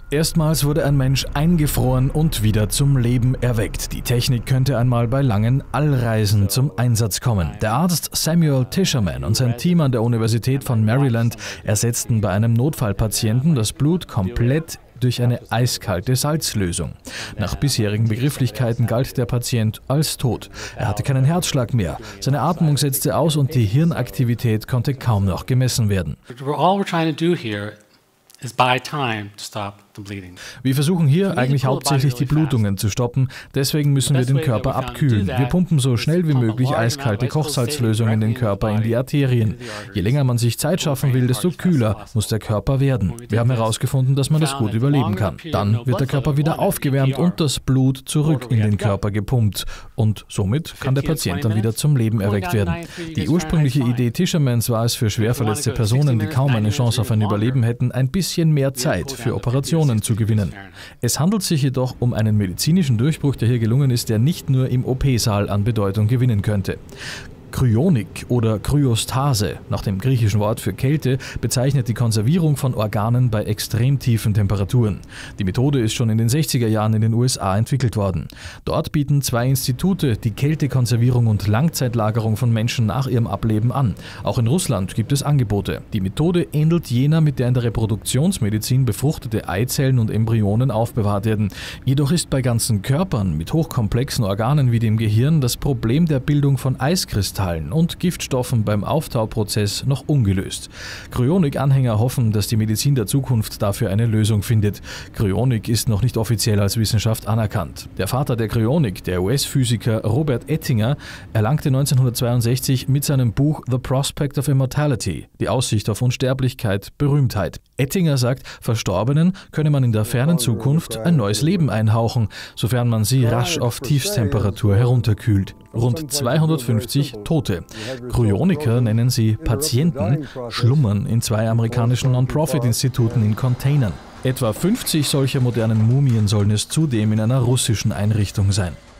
Erstmals wurde ein Mensch eingefroren und wieder zum Leben erweckt. Die Technik könnte einmal bei langen Allreisen zum Einsatz kommen. Der Arzt Samuel Tischerman und sein Team an der Universität von Maryland ersetzten bei einem Notfallpatienten das Blut komplett durch eine eiskalte Salzlösung. Nach bisherigen Begrifflichkeiten galt der Patient als tot. Er hatte keinen Herzschlag mehr, seine Atmung setzte aus und die Hirnaktivität konnte kaum noch gemessen werden. Wir versuchen hier eigentlich hauptsächlich die Blutungen zu stoppen, deswegen müssen wir den Körper abkühlen. Wir pumpen so schnell wie möglich eiskalte Kochsalzlösung in den Körper, in die Arterien. Je länger man sich Zeit schaffen will, desto kühler muss der Körper werden. Wir haben herausgefunden, dass man das gut überleben kann. Dann wird der Körper wieder aufgewärmt und das Blut zurück in den Körper gepumpt. Und somit kann der Patient dann wieder zum Leben erweckt werden. Die ursprüngliche Idee Tischermans war es für schwerverletzte Personen, die kaum eine Chance auf ein Überleben hätten, ein bisschen mehr Zeit für Operationen zu gewinnen. Es handelt sich jedoch um einen medizinischen Durchbruch, der hier gelungen ist, der nicht nur im OP-Saal an Bedeutung gewinnen könnte. Kryonik oder Kryostase, nach dem griechischen Wort für Kälte, bezeichnet die Konservierung von Organen bei extrem tiefen Temperaturen. Die Methode ist schon in den 60er Jahren in den USA entwickelt worden. Dort bieten 2 Institute die Kältekonservierung und Langzeitlagerung von Menschen nach ihrem Ableben an. Auch in Russland gibt es Angebote. Die Methode ähnelt jener, mit der in der Reproduktionsmedizin befruchtete Eizellen und Embryonen aufbewahrt werden. Jedoch ist bei ganzen Körpern mit hochkomplexen Organen wie dem Gehirn das Problem der Bildung von Eiskristallen und Giftstoffen beim Auftauprozess noch ungelöst. Kryonik-Anhänger hoffen, dass die Medizin der Zukunft dafür eine Lösung findet. Kryonik ist noch nicht offiziell als Wissenschaft anerkannt. Der Vater der Kryonik, der US-Physiker Robert Ettinger, erlangte 1962 mit seinem Buch The Prospect of Immortality, die Aussicht auf Unsterblichkeit, Berühmtheit. Ettinger sagt, Verstorbenen könne man in der fernen Zukunft ein neues Leben einhauchen, sofern man sie rasch auf Tiefsttemperatur herunterkühlt. Rund 250 Tote. Kryoniker nennen sie Patienten, schlummern in 2 amerikanischen Non-Profit-Instituten in Containern. Etwa 50 solcher modernen Mumien sollen es zudem in einer russischen Einrichtung sein.